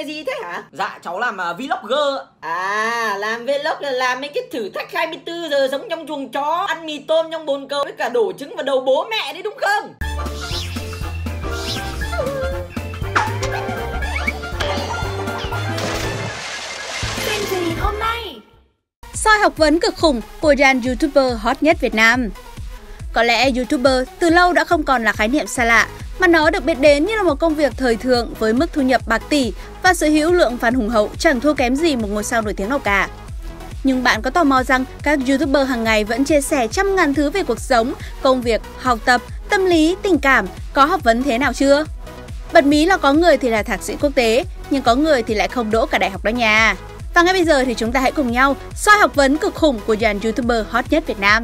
nghề gì thế hả? Dạ cháu làm vlogger. À, làm vlog là làm mấy cái thử thách 24 giờ sống trong chuồng chó, ăn mì tôm trong bồn cầu với cả đổ trứng vào đầu bố mẹ đấy đúng không? Tin gì hôm nay? Soi học vấn cực khủng của dàn YouTuber hot nhất Việt Nam. Có lẽ YouTuber từ lâu đã không còn là khái niệm xa lạ, mà nó được biết đến như là một công việc thời thượng với mức thu nhập bạc tỷ và sở hữu lượng fan hùng hậu chẳng thua kém gì một ngôi sao nổi tiếng nào cả. Nhưng bạn có tò mò rằng các YouTuber hàng ngày vẫn chia sẻ trăm ngàn thứ về cuộc sống, công việc, học tập, tâm lý, tình cảm, có học vấn thế nào chưa? Bật mí là có người thì là thạc sĩ quốc tế, nhưng có người thì lại không đỗ cả đại học đó nha. Và ngay bây giờ thì chúng ta hãy cùng nhau soi học vấn cực khủng của dàn YouTuber hot nhất Việt Nam.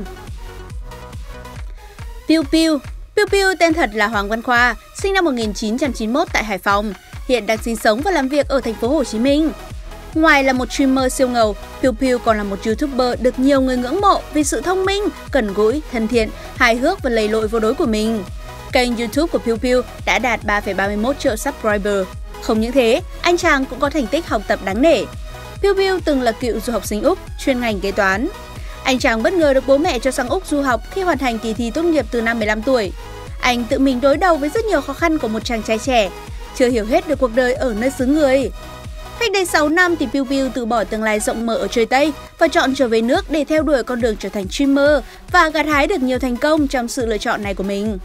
Piu Piu. Piu Piu tên thật là Hoàng Văn Khoa, sinh năm 1991 tại Hải Phòng, hiện đang sinh sống và làm việc ở thành phố Hồ Chí Minh. Ngoài là một streamer siêu ngầu, Piu Piu còn là một YouTuber được nhiều người ngưỡng mộ vì sự thông minh, gần gũi, thân thiện, hài hước và lầy lội vô đối của mình. Kênh YouTube của Piu Piu đã đạt 3,31 triệu subscriber. Không những thế, anh chàng cũng có thành tích học tập đáng nể. Piu Piu từng là cựu du học sinh Úc, chuyên ngành kế toán. Anh chàng bất ngờ được bố mẹ cho sang Úc du học khi hoàn thành kỳ thi tốt nghiệp từ năm 15 tuổi. Anh tự mình đối đầu với rất nhiều khó khăn của một chàng trai trẻ, chưa hiểu hết được cuộc đời ở nơi xứ người. Cách đây 6 năm thì Piu Piu từ bỏ tương lai rộng mở ở trời Tây và chọn trở về nước để theo đuổi con đường trở thành streamer và gặt hái được nhiều thành công trong sự lựa chọn này của mình.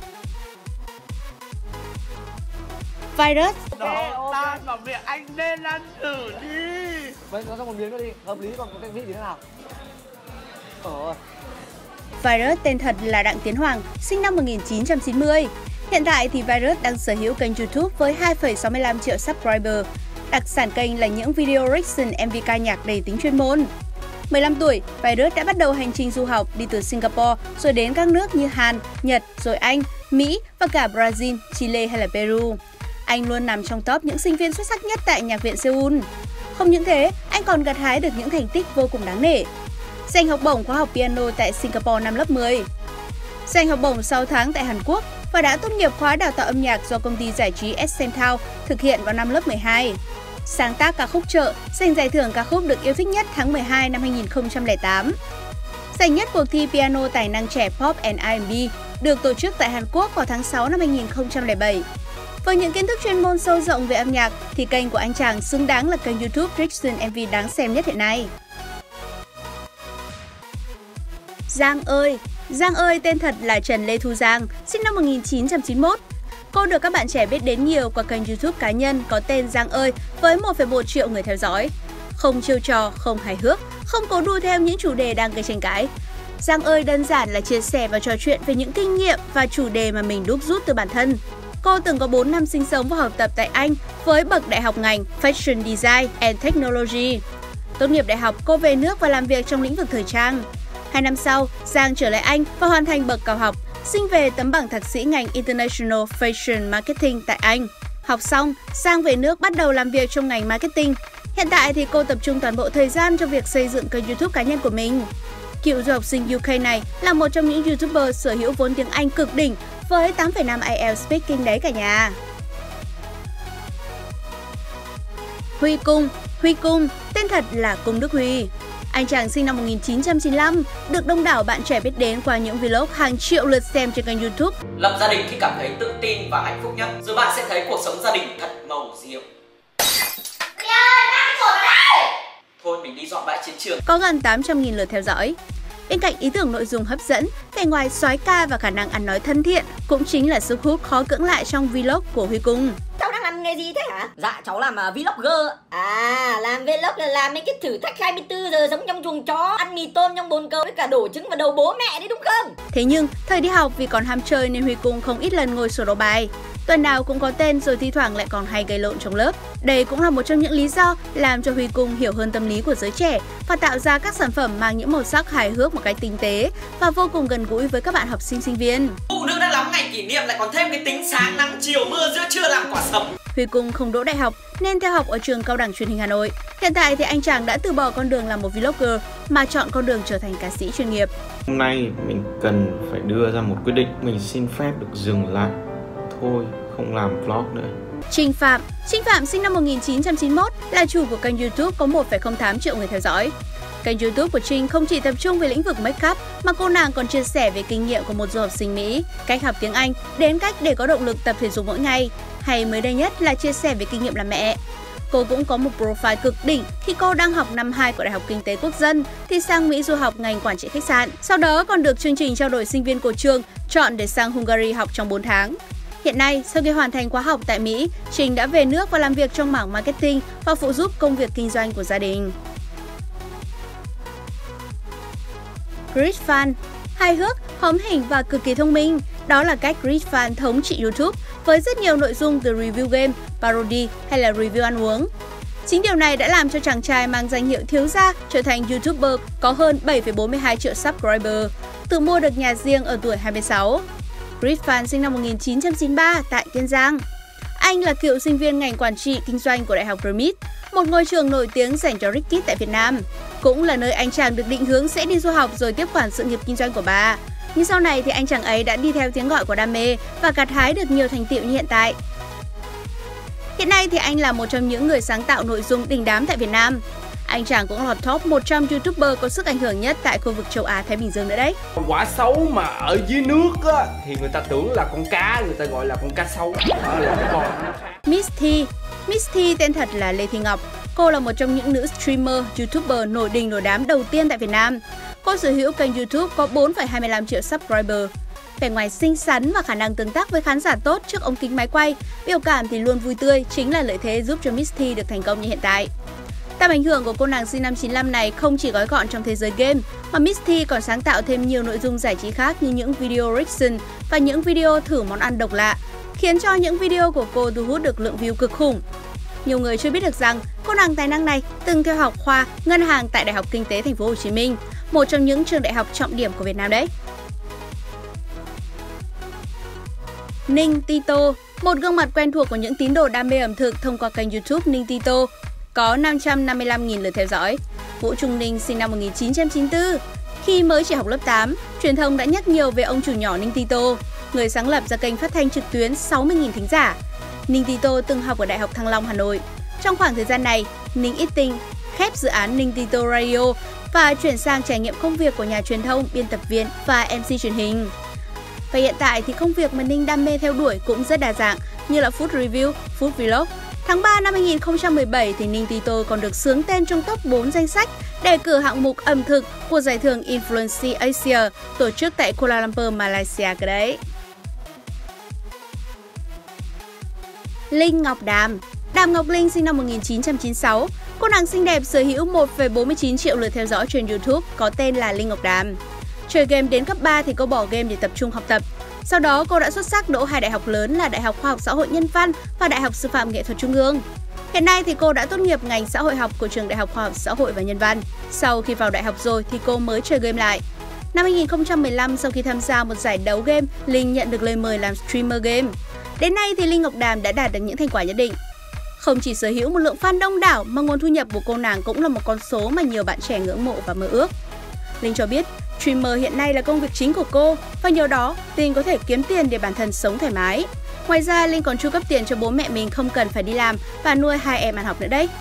Virus. Ta bảo mẹ anh nên ăn thử đi. Vậy nó cho một miếng nữa đi, hợp lý, còn cái vị thế nào? Virus tên thật là Đặng Tiến Hoàng, sinh năm 1990. Hiện tại thì Virus đang sở hữu kênh YouTube với 2,65 triệu subscriber. Đặc sản kênh là những video reaction MV ca nhạc đầy tính chuyên môn. 15 tuổi, Virus đã bắt đầu hành trình du học đi từ Singapore rồi đến các nước như Hàn, Nhật, rồi Anh, Mỹ và cả Brazil, Chile hay là Peru. Anh luôn nằm trong top những sinh viên xuất sắc nhất tại Nhạc viện Seoul. Không những thế, anh còn gặt hái được những thành tích vô cùng đáng nể. Giành học bổng khóa học piano tại Singapore năm lớp 10. Giành học bổng 6 tháng tại Hàn Quốc và đã tốt nghiệp khóa đào tạo âm nhạc do công ty giải trí Ascenthouse thực hiện vào năm lớp 12. Sáng tác ca khúc chợ, giành giải thưởng ca khúc được yêu thích nhất tháng 12 năm 2008. Giành nhất cuộc thi piano tài năng trẻ Pop and R&B được tổ chức tại Hàn Quốc vào tháng 6 năm 2007. Với những kiến thức chuyên môn sâu rộng về âm nhạc thì kênh của anh chàng xứng đáng là kênh YouTube Reaction MV đáng xem nhất hiện nay. Giang ơi tên thật là Trần Lê Thu Giang, sinh năm 1991. Cô được các bạn trẻ biết đến nhiều qua kênh YouTube cá nhân có tên Giang ơi với 1,1 triệu người theo dõi. Không chiêu trò, không hài hước, không cố đua theo những chủ đề đang gây tranh cãi. Giang ơi đơn giản là chia sẻ và trò chuyện về những kinh nghiệm và chủ đề mà mình đúc rút từ bản thân. Cô từng có 4 năm sinh sống và học tập tại Anh với bậc đại học ngành Fashion Design and Technology. Tốt nghiệp đại học, cô về nước và làm việc trong lĩnh vực thời trang. 2 năm sau, Giang trở lại Anh và hoàn thành bậc cao học, xin về tấm bằng thạc sĩ ngành International Fashion Marketing tại Anh. Học xong, Giang về nước bắt đầu làm việc trong ngành marketing. Hiện tại thì cô tập trung toàn bộ thời gian cho việc xây dựng kênh YouTube cá nhân của mình. Cựu du học sinh UK này là một trong những YouTuber sở hữu vốn tiếng Anh cực đỉnh với 8,5 IELTS speaking đấy cả nhà. Huy Cung, tên thật là Cung Đức Huy. Anh chàng sinh năm 1995, được đông đảo bạn trẻ biết đến qua những vlog hàng triệu lượt xem trên kênh YouTube. Lập gia đình khi cảm thấy tự tin và hạnh phúc nhất, rồi bạn sẽ thấy cuộc sống gia đình thật màu diệu. Thôi mình đi dọn bãi chiến trường. Có gần 800.000 lượt theo dõi. Bên cạnh ý tưởng nội dung hấp dẫn, vẻ ngoài soái ca và khả năng ăn nói thân thiện cũng chính là sức hút khó cưỡng lại trong vlog của Huy Cung. Cháu đang làm nghề gì thế hả? Dạ cháu làm vlogger. À, làm vlog là làm mấy cái thử thách 24 giờ sống trong chuồng chó, ăn mì tôm trong bồn cầu với cả đổ trứng vào đầu bố mẹ đấy đúng không? Thế nhưng, thời đi học vì còn ham chơi nên Huy Cung không ít lần ngồi sổ đầu bài. Tuần nào cũng có tên rồi thi thoảng lại còn hay gây lộn trong lớp. Đây cũng là một trong những lý do làm cho Huy Cung hiểu hơn tâm lý của giới trẻ và tạo ra các sản phẩm mang những màu sắc hài hước một cách tinh tế và vô cùng gần gũi với các bạn học sinh sinh viên. Phụ nữ đã lắm ngày kỷ niệm lại còn thêm cái tính sáng nắng chiều mưa giữa trưa làm quả sấm. Huy Cung không đỗ đại học nên theo học ở trường Cao đẳng Truyền hình Hà Nội. Hiện tại thì anh chàng đã từ bỏ con đường làm một vlogger mà chọn con đường trở thành ca sĩ chuyên nghiệp. Hôm nay mình cần phải đưa ra một quyết định, mình xin phép được dừng lại. Thôi, không làm vlog nữa. Trinh Phạm sinh năm 1991 là chủ của kênh YouTube có 1,08 triệu người theo dõi. Kênh YouTube của Trinh không chỉ tập trung về lĩnh vực make-up mà cô nàng còn chia sẻ về kinh nghiệm của một du học sinh Mỹ, cách học tiếng Anh, đến cách để có động lực tập thể dục mỗi ngày, hay mới đây nhất là chia sẻ về kinh nghiệm làm mẹ. Cô cũng có một profile cực đỉnh khi cô đang học năm 2 của Đại học Kinh tế Quốc dân thì sang Mỹ du học ngành quản trị khách sạn. Sau đó còn được chương trình trao đổi sinh viên của trường chọn để sang Hungary học trong 4 tháng. Hiện nay, sau khi hoàn thành khóa học tại Mỹ, Trinh đã về nước và làm việc trong mảng marketing và phụ giúp công việc kinh doanh của gia đình. Chris Fan hài hước, hóm hình và cực kỳ thông minh. Đó là cách Chris Fan thống trị YouTube với rất nhiều nội dung từ review game, parody hay là review ăn uống. Chính điều này đã làm cho chàng trai mang danh hiệu thiếu gia trở thành YouTuber có hơn 7,42 triệu subscriber, tự mua được nhà riêng ở tuổi 26. Chris Fan sinh năm 1993 tại Kiên Giang. Anh là cựu sinh viên ngành quản trị kinh doanh của Đại học RMIT, một ngôi trường nổi tiếng dành cho Rich Kid tại Việt Nam. Cũng là nơi anh chàng được định hướng sẽ đi du học rồi tiếp quản sự nghiệp kinh doanh của bà. Nhưng sau này thì anh chàng ấy đã đi theo tiếng gọi của đam mê và gặt hái được nhiều thành tựu như hiện tại. Hiện nay thì anh là một trong những người sáng tạo nội dung đình đám tại Việt Nam. Anh chàng cũng lọt top 100 YouTuber có sức ảnh hưởng nhất tại khu vực châu Á Thái Bình Dương nữa đấy. Quả sấu mà ở dưới nước á, thì người ta tưởng là con cá, người ta gọi là con cá sấu. Đó là cái con nó khác. Miss T tên thật là Lê Thị Ngọc. Cô là một trong những nữ streamer, YouTuber nổi đình nổi đám đầu tiên tại Việt Nam. Cô sở hữu kênh YouTube có 4,25 triệu subscriber. Vẻ ngoài xinh xắn và khả năng tương tác với khán giả tốt trước ống kính máy quay, biểu cảm thì luôn vui tươi chính là lợi thế giúp cho Miss T được thành công như hiện tại. Tầm ảnh hưởng của cô nàng sinh năm 95 này không chỉ gói gọn trong thế giới game, mà Miss T còn sáng tạo thêm nhiều nội dung giải trí khác như những video reaction và những video thử món ăn độc lạ, khiến cho những video của cô thu hút được lượng view cực khủng. Nhiều người chưa biết được rằng cô nàng tài năng này từng theo học khoa ngân hàng tại Đại học Kinh tế Thành phố Hồ Chí Minh, một trong những trường đại học trọng điểm của Việt Nam đấy. Ninh Tito, một gương mặt quen thuộc của những tín đồ đam mê ẩm thực thông qua kênh YouTube Ninh Tito, có 555.000 lượt theo dõi. Vũ Trung Ninh sinh năm 1994. Khi mới chỉ học lớp 8, truyền thông đã nhắc nhiều về ông chủ nhỏ Ninh Tito, người sáng lập ra kênh phát thanh trực tuyến 60.000 thính giả. Ninh Tito từng học ở Đại học Thăng Long, Hà Nội. Trong khoảng thời gian này, Ninh Eating khép dự án Ninh Tito Radio và chuyển sang trải nghiệm công việc của nhà truyền thông, biên tập viên và MC truyền hình. Và hiện tại thì công việc mà Ninh đam mê theo đuổi cũng rất đa dạng như là food review, food vlog. Tháng 3 năm 2017 thì Ninh Tito còn được xướng tên trong top 4 danh sách đề cử hạng mục ẩm thực của giải thưởng Influencer Asia tổ chức tại Kuala Lumpur, Malaysia cơ đấy. Linh Ngọc Đàm Ngọc Linh sinh năm 1996. Cô nàng xinh đẹp sở hữu 1,49 triệu lượt theo dõi trên YouTube có tên là Linh Ngọc Đàm. Chơi game đến cấp 3 thì cô bỏ game để tập trung học tập. Sau đó cô đã xuất sắc đỗ 2 đại học lớn là Đại học Khoa học Xã hội Nhân văn và Đại học Sư phạm Nghệ thuật Trung ương. Hiện nay thì cô đã tốt nghiệp ngành xã hội học của trường Đại học Khoa học Xã hội và Nhân văn. Sau khi vào đại học rồi thì cô mới chơi game lại. Năm 2015, sau khi tham gia một giải đấu game, Linh nhận được lời mời làm streamer game. Đến nay thì Linh Ngọc Đàm đã đạt được những thành quả nhất định. Không chỉ sở hữu một lượng fan đông đảo mà nguồn thu nhập của cô nàng cũng là một con số mà nhiều bạn trẻ ngưỡng mộ và mơ ước. Linh cho biết, streamer hiện nay là công việc chính của cô và nhờ đó Linh có thể kiếm tiền để bản thân sống thoải mái. Ngoài ra, Linh còn chu cấp tiền cho bố mẹ mình không cần phải đi làm và nuôi 2 em ăn học nữa đấy.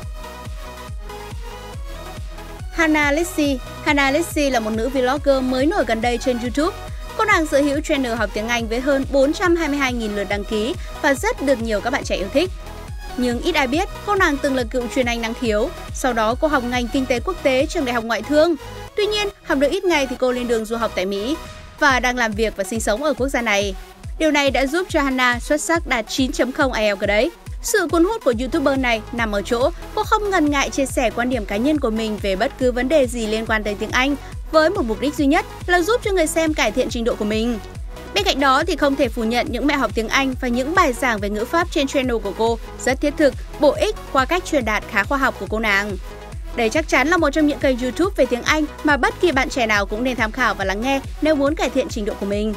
Hannah Lissy là một nữ vlogger mới nổi gần đây trên YouTube. Cô nàng sở hữu channel học tiếng Anh với hơn 422.000 lượt đăng ký và rất được nhiều các bạn trẻ yêu thích. Nhưng ít ai biết, cô nàng từng là cựu chuyên Anh năng khiếu. Sau đó cô học ngành kinh tế quốc tế trường Đại học Ngoại thương. Tuy nhiên, học được ít ngày thì cô lên đường du học tại Mỹ và đang làm việc và sinh sống ở quốc gia này. Điều này đã giúp cho Hannah xuất sắc đạt 9.0 IELTS cơ đấy. Sự cuốn hút của YouTuber này nằm ở chỗ cô không ngần ngại chia sẻ quan điểm cá nhân của mình về bất cứ vấn đề gì liên quan tới tiếng Anh với một mục đích duy nhất là giúp cho người xem cải thiện trình độ của mình. Bên cạnh đó thì không thể phủ nhận những mẹo học tiếng Anh và những bài giảng về ngữ pháp trên channel của cô rất thiết thực, bổ ích qua cách truyền đạt khá khoa học của cô nàng. Đây chắc chắn là một trong những kênh YouTube về tiếng Anh mà bất kỳ bạn trẻ nào cũng nên tham khảo và lắng nghe nếu muốn cải thiện trình độ của mình.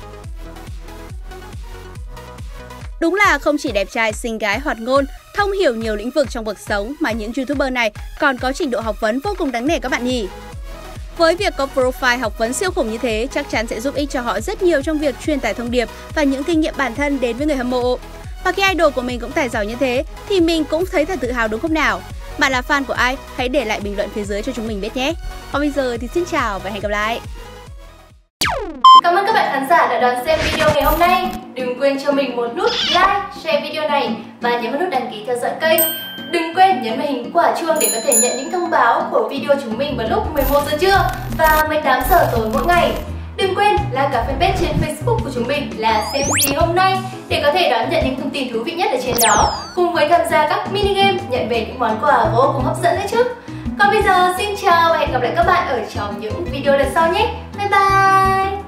Đúng là không chỉ đẹp trai, xinh gái, hoạt ngôn, thông hiểu nhiều lĩnh vực trong cuộc sống mà những YouTuber này còn có trình độ học vấn vô cùng đáng nể các bạn nhỉ. Với việc có profile học vấn siêu khủng như thế, chắc chắn sẽ giúp ích cho họ rất nhiều trong việc truyền tải thông điệp và những kinh nghiệm bản thân đến với người hâm mộ. Và khi idol của mình cũng tài giỏi như thế thì mình cũng thấy thật tự hào đúng không nào? Bạn là fan của ai? Hãy để lại bình luận phía dưới cho chúng mình biết nhé. Còn bây giờ thì xin chào và hẹn gặp lại. Cảm ơn các bạn khán giả đã đón xem video ngày hôm nay. Đừng quên cho mình một nút like, share video này và nhấn vào nút đăng ký theo dõi kênh. Đừng quên nhấn vào hình quả chuông để có thể nhận những thông báo của video chúng mình vào lúc 11 giờ trưa và 18 giờ tối mỗi ngày. Đừng quên like cả fanpage trên Facebook của chúng mình là Xem Gì Hôm Nay để có thể đón nhận những thông tin thú vị nhất ở trên đó, cùng với tham gia các mini game nhận về những món quà vô cùng hấp dẫn nữa chứ. Còn bây giờ xin chào và hẹn gặp lại các bạn ở trong những video lần sau nhé. Bye bye.